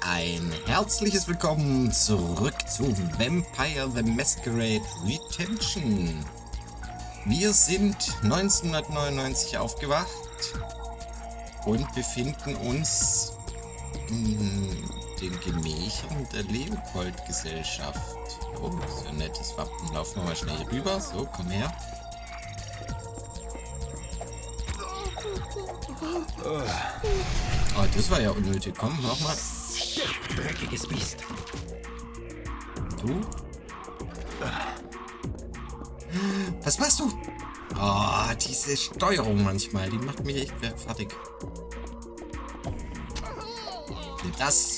ein herzliches Willkommen zurück zu Vampire the Masquerade Retention. Wir sind 1999 aufgewacht und befinden uns in den Gemächern der Leopold-Gesellschaft. Oh, so ein nettes Wappen. Laufen wir mal schnell hier rüber. So, komm her. Oh, das war ja unnötig. Komm, nochmal. Dreckiges Biest. Du? Was machst du? Oh, diese Steuerung manchmal, die macht mich echt fertig. Das.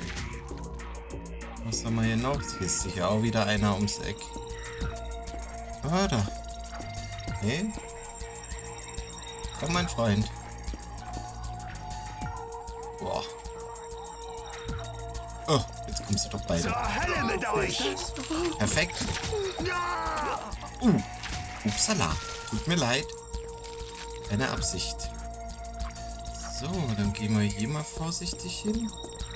Was haben wir hier noch? Hier ist sicher auch wieder einer ums Eck. Ah, da. Hey? Komm, mein Freund. Boah. Oh, jetzt kommst du doch beide. Zur Hölle mit euch! Perfekt. Upsala. Tut mir leid. Keine Absicht. So, dann gehen wir hier mal vorsichtig hin.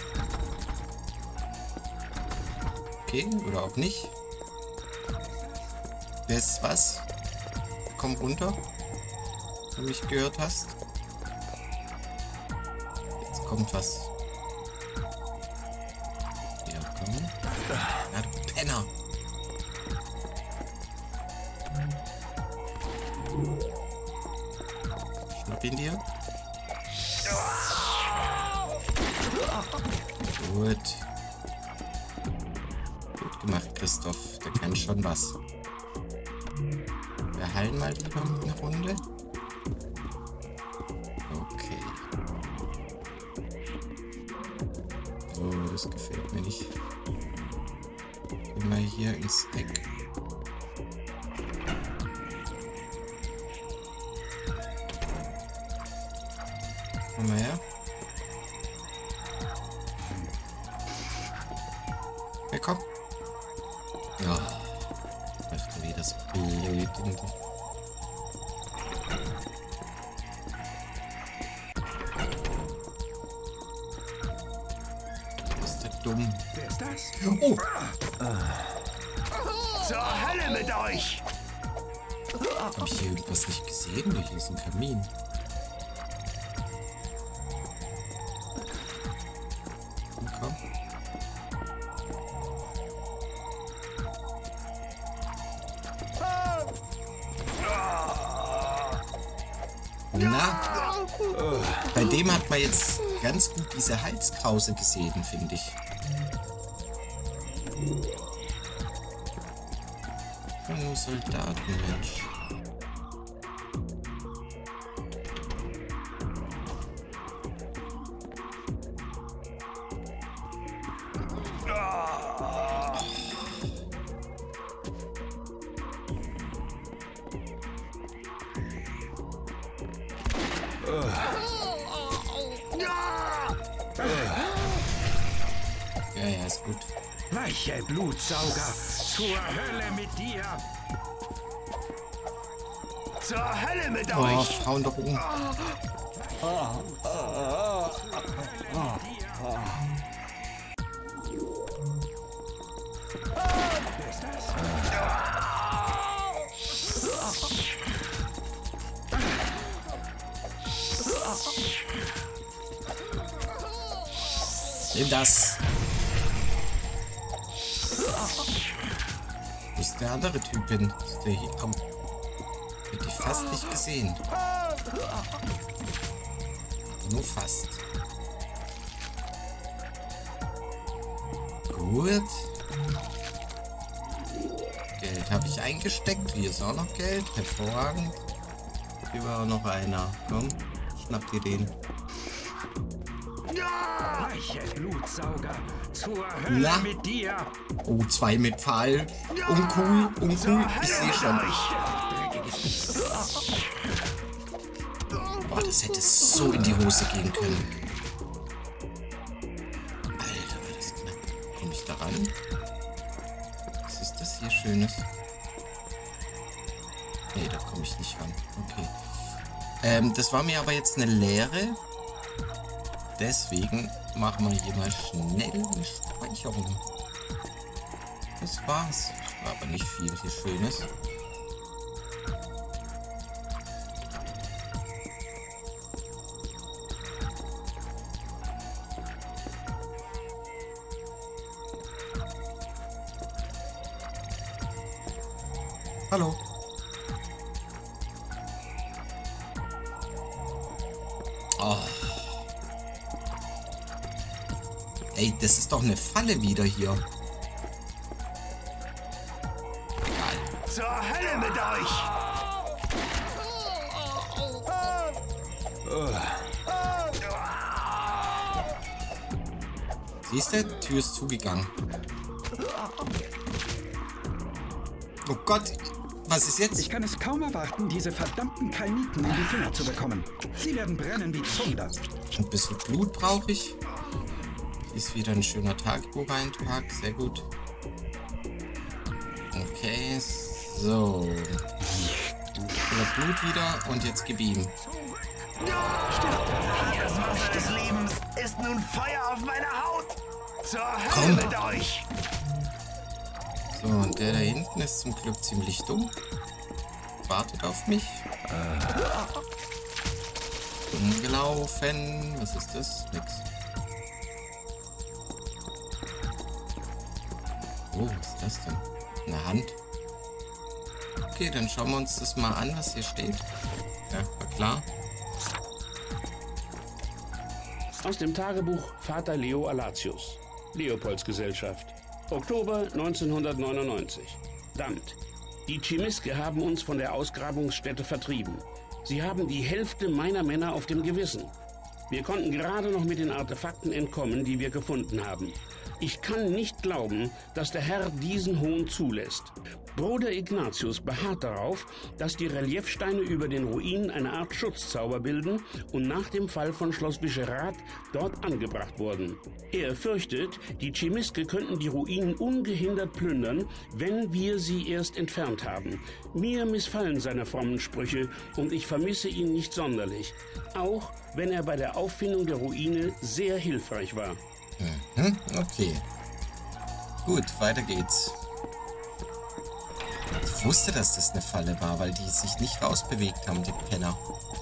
Okay, oder auch nicht. Wer ist was? Komm runter. Wenn du mich gehört hast. Jetzt kommt was. Ja, komm. Ja, du Penner. Schnapp ihn dir. Gut. Gut gemacht, Christoph. Der kann schon was. Wir heilen mal lieber eine Runde. Okay. Oh, das gefällt mir nicht. Gehen wir hier ins Eck. Komm mal her. Ja, komm. Ja. Dachte, wie das blöd. Ist der dumm? Wer ist das? Oh! Zur Hölle mit euch! Hab ich hier irgendwas nicht gesehen? Hier ist ein Kamin. Komm. Na? Bei dem hat man jetzt ganz gut diese Halskrause gesehen, finde ich. Nur Soldaten, Mensch. Ja, ist gut. Weiche Blutsauger! Zur Hölle mit dir! Zur Hölle mit Oh, euch! Frauen doch um. Wer ist das? Nimm das. Wo ist der andere Typ hin? Ist der hier? Komm. Hätte ich fast nicht gesehen. Nur fast. Gut. Geld habe ich eingesteckt. Hier ist auch noch Geld. Hervorragend. Hier war auch noch einer. Komm, schnapp dir den. Weiche Blutsauger! Zur Hölle Na? mit dir! Oh, 2 mit Pfahl. Uncool, uncool. Ich sehe schon. Boah, das hätte so in die Hose gehen können. Alter, war das knapp. Komme ich da ran? Was ist das hier Schönes? Nee, da komme ich nicht ran. Okay. Das war mir aber jetzt eine Lehre. Deswegen machen wir hier mal schnell eine Speicherung. Das war's. War aber nicht viel Schönes. Hallo. Oh. Ey, das ist doch eine Falle wieder hier. Egal. Zur Hölle mit euch! Siehst du? Tür ist zugegangen. Oh Gott, was ist jetzt? Ich kann es kaum erwarten, diese verdammten Kalmiten in die Finger zu bekommen. Sie werden brennen wie Zunder. Ein bisschen Blut brauche ich. Ist wieder ein schöner Tagebucheintrag. Sehr gut. Okay, so. Wieder Blut wieder und jetzt gib ihm. Das Wasser des Lebens ist nun Feuer auf meiner Haut! Zur Hölle mit euch! So, und der da hinten ist zum Glück ziemlich dumm. Wartet auf mich. Umgelaufen. Was ist das? Nix. Oh, was ist das denn? Eine Hand. Okay, dann schauen wir uns das mal an, was hier steht. Ja, war klar. Aus dem Tagebuch Vater Leo Alatius, Leopoldsgesellschaft, Oktober 1999. Damt. Die Chimiske haben uns von der Ausgrabungsstätte vertrieben. Sie haben die Hälfte meiner Männer auf dem Gewissen. Wir konnten gerade noch mit den Artefakten entkommen, die wir gefunden haben. Ich kann nicht glauben, dass der Herr diesen Hohn zulässt. Bruder Ignatius beharrt darauf, dass die Reliefsteine über den Ruinen eine Art Schutzzauber bilden und nach dem Fall von Schloss Vyšehrad dort angebracht wurden. Er fürchtet, die Chimiske könnten die Ruinen ungehindert plündern, wenn wir sie erst entfernt haben. Mir missfallen seine frommen Sprüche und ich vermisse ihn nicht sonderlich, auch wenn er bei der Auffindung der Ruine sehr hilfreich war. Okay. Gut, weiter geht's. Ich wusste, dass das eine Falle war, weil die sich nicht rausbewegt haben, die Penner.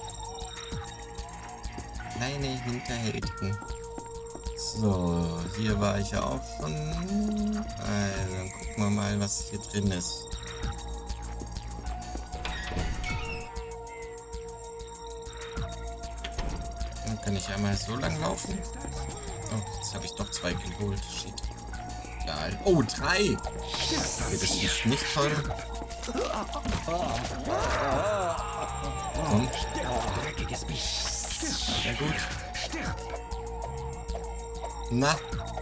Kleine Hinterhältigen. So, hier war ich ja auch schon. Also, dann gucken wir mal, was hier drin ist. Dann kann ich einmal so lang laufen. Oh, jetzt habe ich doch 2 geholt. Shit. Egal. Oh, 3! Okay, das ist nicht toll. Komm. Sehr gut. Na.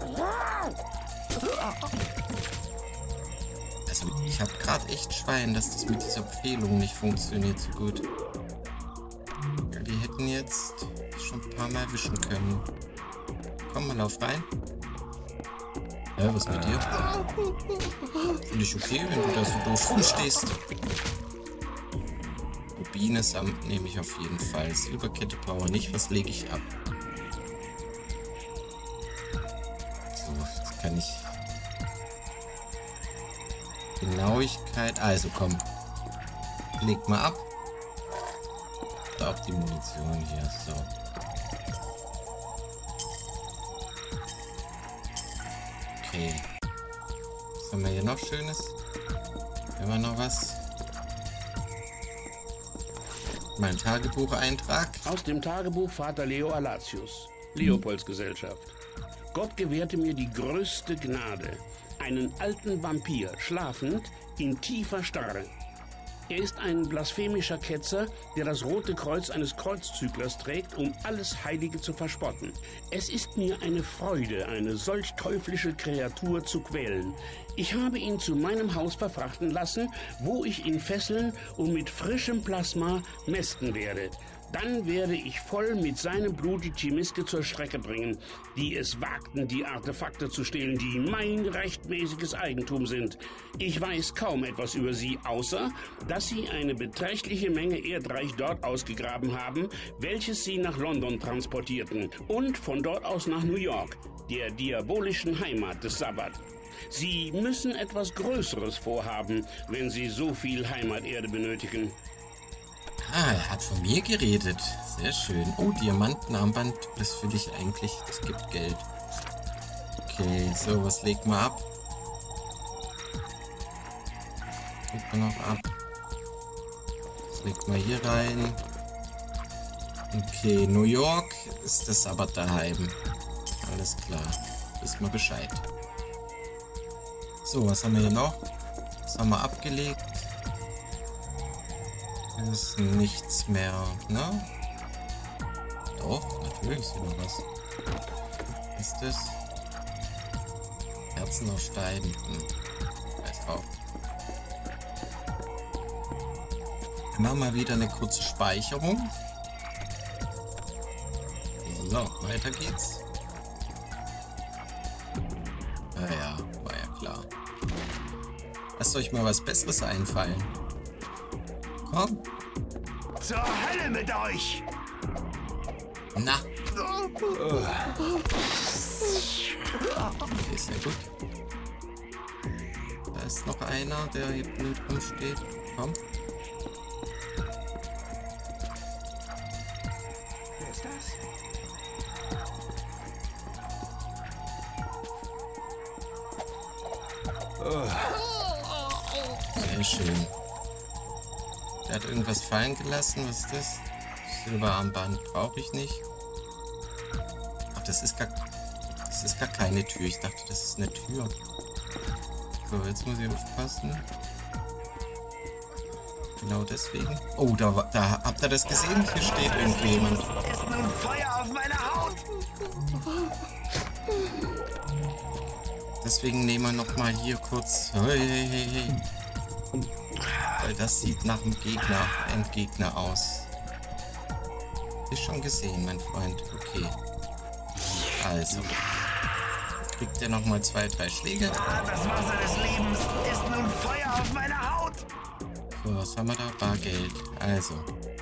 Also, ich habe gerade echt Schwein, dass das mit dieser Pfählung nicht funktioniert so gut. Ja, die hätten jetzt schon ein paar Mal wischen können. Komm mal, lauf rein. Ja, was mit dir? Finde ich okay, wenn du da so doof rumstehst. Rubine samt nehme ich auf jeden Fall. Silberkette brauche ich nicht. Was lege ich ab? So, jetzt kann ich... Genauigkeit. Also komm. Leg mal ab. Und auch die Munition hier. So. Okay. Was haben wir hier noch Schönes? Haben wir noch was? Mein Tagebucheintrag. Aus dem Tagebuch Vater Leo Alatius, Leopoldsgesellschaft. Gott gewährte mir die größte Gnade, einen alten Vampir, schlafend, in tiefer Starre. Er ist ein blasphemischer Ketzer, der das rote Kreuz eines Kreuzzüglers trägt, um alles Heilige zu verspotten. Es ist mir eine Freude, eine solch teuflische Kreatur zu quälen. Ich habe ihn zu meinem Haus verfrachten lassen, wo ich ihn fesseln und mit frischem Plasma mästen werde. Dann werde ich voll mit seinem Blut die Chimiske zur Strecke bringen, die es wagten, die Artefakte zu stehlen, die mein rechtmäßiges Eigentum sind. Ich weiß kaum etwas über sie, außer, dass sie eine beträchtliche Menge Erdreich dort ausgegraben haben, welches sie nach London transportierten und von dort aus nach New York, der diabolischen Heimat des Sabbat. Sie müssen etwas Größeres vorhaben, wenn sie so viel Heimaterde benötigen. Ah, er hat von mir geredet. Sehr schön. Oh, Diamantenarmband, das will ich eigentlich. Das gibt Geld. Okay, so, was legt man ab? Was legt man noch ab? Das legt man hier rein. Okay, New York ist das aber daheim. Alles klar. Wissen wir Bescheid. So, was haben wir hier noch? Das haben wir abgelegt. Ist nichts mehr, ne? Doch, natürlich ist hier noch was. Was ist das? Herzen aus Stein. Weiß auch. Dann machen wir wieder eine kurze Speicherung. So, weiter geht's. Ja, war ja klar. Lasst euch mal was Besseres einfallen. Komm. Zur Hölle mit euch! Na. Okay, sehr gut. Da ist noch einer, der hier blöd rumsteht. Komm. Wer ist das? Sehr schön. Der hat irgendwas fallen gelassen. Was ist das? Silberarmband brauche ich nicht. Ach, das ist gar keine Tür. Ich dachte, das ist eine Tür. So, jetzt muss ich aufpassen. Genau deswegen. Oh, da habt ihr das gesehen? Hier steht irgendjemand. Ist nun Feuer auf meiner Haut! Deswegen nehmen wir noch mal hier kurz. Hey. Weil das sieht nach dem Endgegner aus. Ist schon gesehen, mein Freund. Okay. Also. Kriegt er noch mal 2, 3 Schläge. Das Wasser des Lebens ist nun Feuer auf meiner Haut! So, was haben wir da? Bargeld. Also.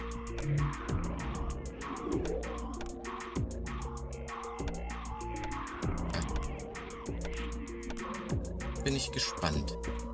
Bin ich gespannt.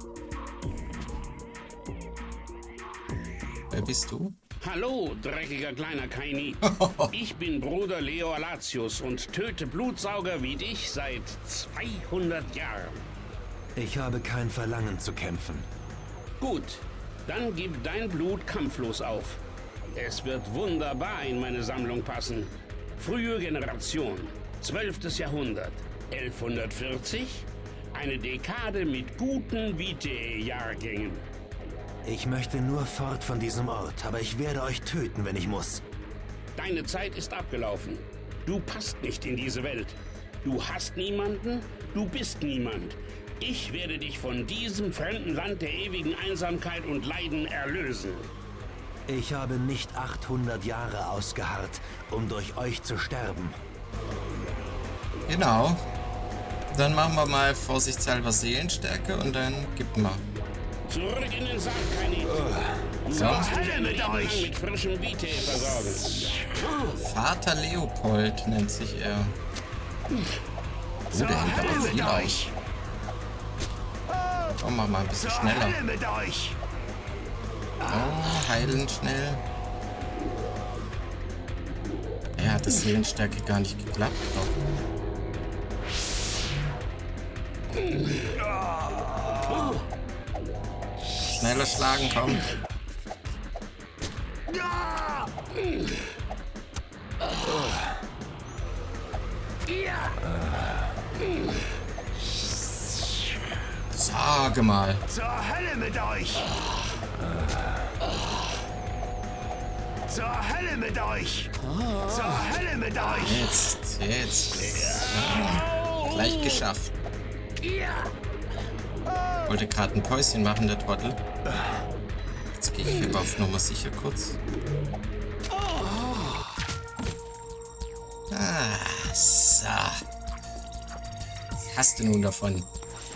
Wer bist du? Hallo, dreckiger kleiner Kaini. Ich bin Bruder Leo Alatius und töte Blutsauger wie dich seit 200 Jahren. Ich habe kein Verlangen zu kämpfen. Gut, dann gib dein Blut kampflos auf. Es wird wunderbar in meine Sammlung passen. Frühe Generation, 12. Jahrhundert, 1140, eine Dekade mit guten Vitae-Jahrgängen. Ich möchte nur fort von diesem Ort, aber ich werde euch töten, wenn ich muss. Deine Zeit ist abgelaufen. Du passt nicht in diese Welt. Du hast niemanden, du bist niemand. Ich werde dich von diesem fremden Land der ewigen Einsamkeit und Leiden erlösen. Ich habe nicht 800 Jahre ausgeharrt, um durch euch zu sterben. Genau. Dann machen wir mal vorsichtshalber Seelenstärke und dann gib mal. Zurück in den Sarg, Kaini. Du So. wirst dich ein Leben lang mit frischem Vitae versorgen. Vater Leopold nennt sich er. Oh, der hält aber viel aus. Oh, mach mal ein bisschen schneller. Hölle mit euch! Oh, heilen schnell. Er hat das Seelenstärke gar nicht geklappt. Doch. Schneller schlagen, komm. Sage mal. Zur Hölle mit euch! Zur Hölle mit euch! Zur Hölle mit euch! Jetzt. Ja, gleich geschafft. Wollte gerade ein Päuschen machen, der Trottel. Jetzt gehe ich aber auf Nummer sicher kurz. Ah, so. Was hast du nun davon?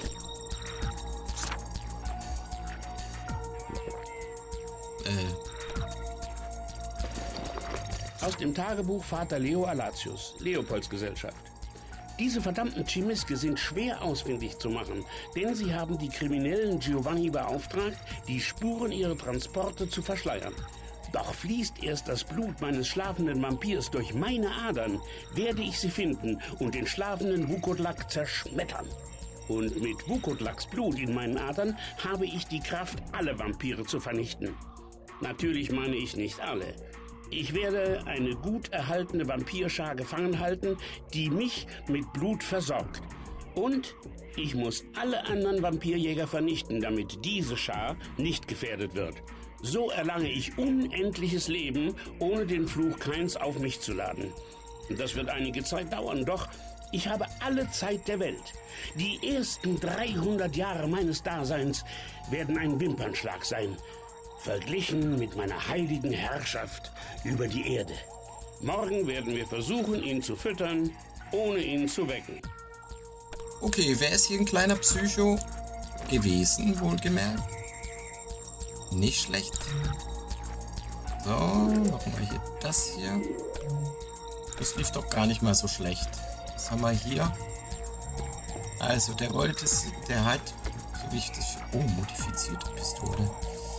Aus dem Tagebuch Vater Leo Alatius, Leopolds Gesellschaft. Diese verdammten Chimiske sind schwer ausfindig zu machen, denn sie haben die kriminellen Giovanni beauftragt, die Spuren ihrer Transporte zu verschleiern. Doch fließt erst das Blut meines schlafenden Vampirs durch meine Adern, werde ich sie finden und den schlafenden Vukodlak zerschmettern. Und mit Vukodlaks Blut in meinen Adern habe ich die Kraft, alle Vampire zu vernichten. Natürlich meine ich nicht alle. Ich werde eine gut erhaltene Vampirschar gefangen halten, die mich mit Blut versorgt. Und ich muss alle anderen Vampirjäger vernichten, damit diese Schar nicht gefährdet wird. So erlange ich unendliches Leben, ohne den Fluch Kains auf mich zu laden. Das wird einige Zeit dauern, doch ich habe alle Zeit der Welt. Die ersten 300 Jahre meines Daseins werden ein Wimpernschlag sein. Verglichen mit meiner heiligen Herrschaft über die Erde. Morgen werden wir versuchen, ihn zu füttern, ohne ihn zu wecken. Okay, wer ist hier ein kleiner Psycho gewesen, wohlgemerkt? Nicht schlecht. So, nochmal hier das hier. Das lief doch gar nicht mal so schlecht. Was haben wir hier? Also, der wollte es, der hat, so wie ich das, oh, modifizierte Pistole.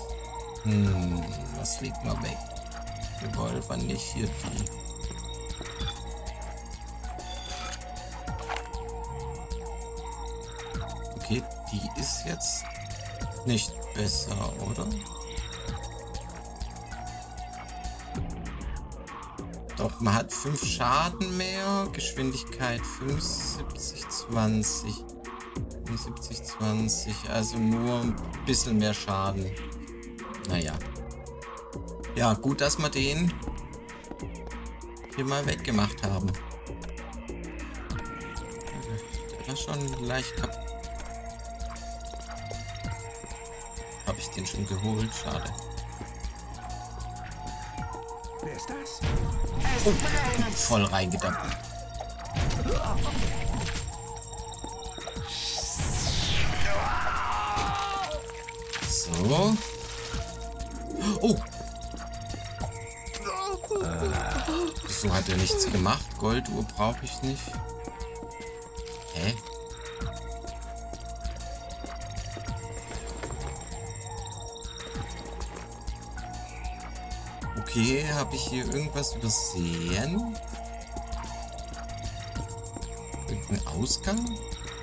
Was liegt mal weg? Revolver nicht, hier die. Okay, die ist jetzt nicht besser, oder? Doch, man hat 5 Schaden mehr, Geschwindigkeit 75, 20. 75, 20, also nur ein bisschen mehr Schaden. Naja. Ja, gut, dass wir den hier mal weggemacht haben. Der war schon leicht kaputt. Habe ich den schon geholt? Schade. Wer ist das? Oh, voll reingedappt. So. Oh! Wieso hat er nichts gemacht? Golduhr brauche ich nicht. Hä? Okay, habe ich hier irgendwas übersehen? Irgendein Ausgang?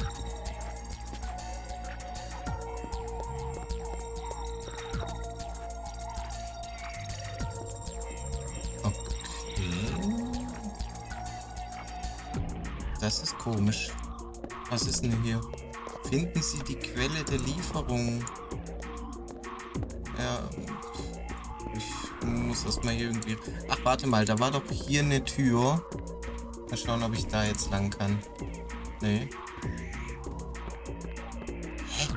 Das ist komisch. Was ist denn hier? Finden Sie die Quelle der Lieferung? Ja. Ich muss erstmal hier irgendwie... Ach, warte mal, da war doch hier eine Tür. Mal schauen, ob ich da jetzt lang kann. Nee. Hä?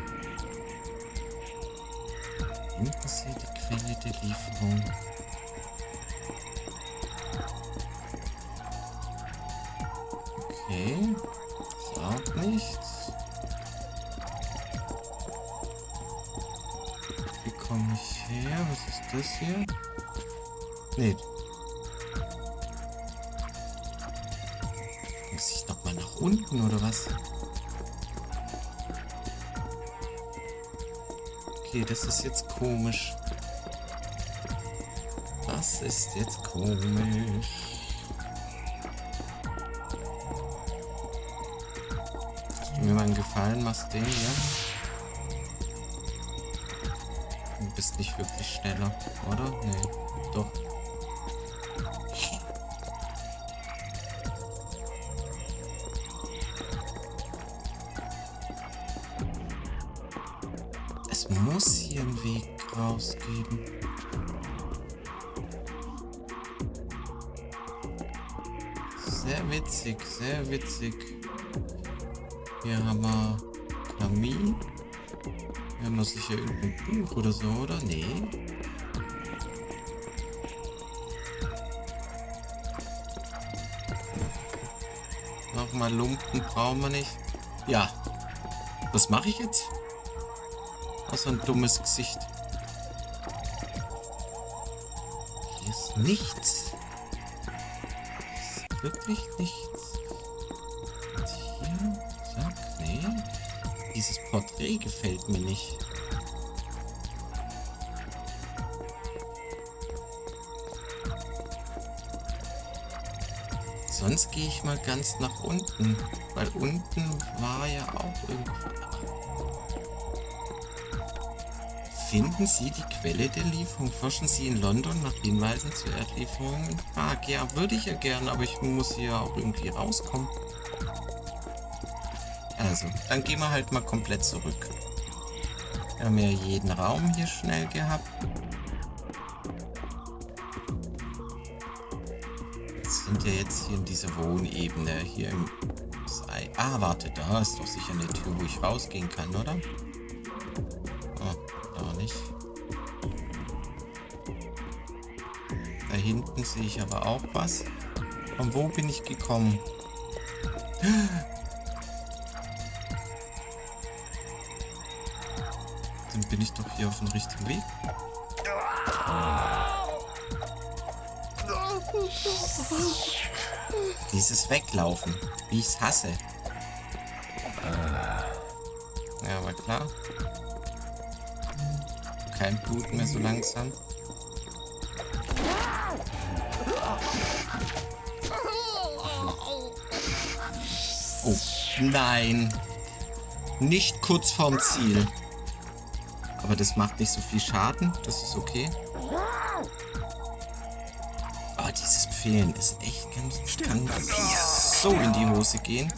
Finden Sie die Quelle der Lieferung? Okay, ist auch nichts. Wie komme ich her? Was ist das hier? Nee. Muss ich nochmal nach unten oder was? Okay, das ist jetzt komisch. Das ist jetzt komisch. Mir mal einen Gefallen, machst den hier. Du bist nicht wirklich schneller, oder? Nee, doch. Es muss hier einen Weg rausgeben. Sehr witzig, sehr witzig. Hier haben wir Kamin. Hier haben wir sicher irgendein Buch oder so, oder? Nee. Nochmal Lumpen brauchen wir nicht. Ja. Was mache ich jetzt? So ein dummes Gesicht. Hier ist nichts. Ist wirklich nichts. Und hier? Zack, nee. Dieses Porträt gefällt mir nicht. Sonst gehe ich mal ganz nach unten. Weil unten war ja auch irgendwo. Finden Sie die Quelle der Lieferung? Forschen Sie in London nach Hinweisen zur Erdlieferung in Prag? Ja, würde ich ja gerne, aber ich muss hier auch irgendwie rauskommen. Also, dann gehen wir halt mal komplett zurück. Wir haben ja jeden Raum hier schnell gehabt. Wir sind ja jetzt hier in dieser Wohnebene. Hier im... Ah, warte, da ist doch sicher eine Tür, wo ich rausgehen kann, oder? Nicht. Da hinten sehe ich aber auch was. Von wo bin ich gekommen? Dann bin ich doch hier auf dem richtigen Weg. Dieses Weglaufen, wie ich es hasse. Ja, aber klar. Kein Blut mehr so langsam. Oh, nein. Nicht kurz vorm Ziel. Aber das macht nicht so viel Schaden. Das ist okay. Aber dieses Pfählen ist echt kann so in die Hose gehen.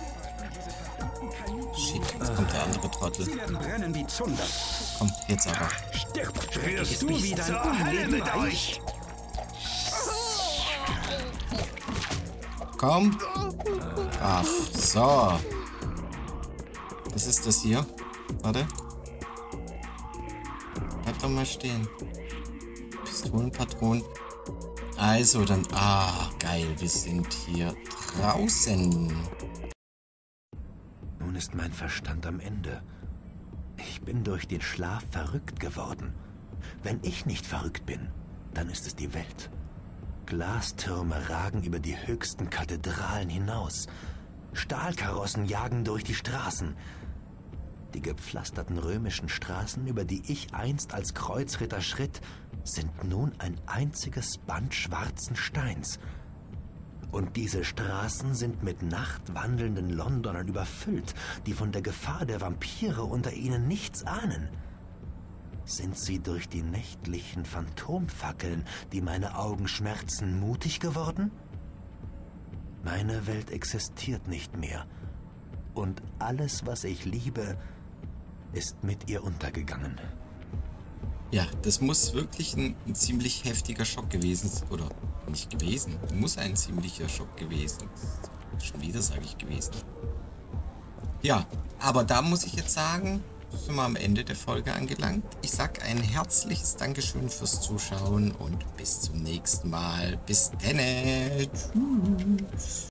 Shit, jetzt kommt der andere Trottel. Sie werden brennen wie Zunder. Komm, jetzt aber. Stirb, schreckliches Du Biest. wie dein Unleben euch! Komm. Ach, so. Was ist das hier? Warte. Bleib doch mal stehen. Pistolenpatronen. Also, dann... Ah, geil. Wir sind hier draußen. Nun ist mein Verstand am Ende. Ich bin durch den Schlaf verrückt geworden. Wenn ich nicht verrückt bin, dann ist es die Welt. Glastürme ragen über die höchsten Kathedralen hinaus. Stahlkarossen jagen durch die Straßen. Die gepflasterten römischen Straßen, über die ich einst als Kreuzritter schritt, sind nun ein einziges Band schwarzen Steins. Und diese Straßen sind mit nachtwandelnden Londonern überfüllt, die von der Gefahr der Vampire unter ihnen nichts ahnen. Sind sie durch die nächtlichen Phantomfackeln, die meine Augen schmerzen, mutig geworden? Meine Welt existiert nicht mehr. Und alles, was ich liebe, ist mit ihr untergegangen. Ja, das muss wirklich ein ziemlich heftiger Schock gewesen sein. Oder nicht gewesen. Muss ein ziemlicher Schock gewesen. Schon wieder sage ich gewesen. Ja, aber da muss ich jetzt sagen, sind wir am Ende der Folge angelangt. Ich sage ein herzliches Dankeschön fürs Zuschauen und bis zum nächsten Mal. Bis denne. Tschüss.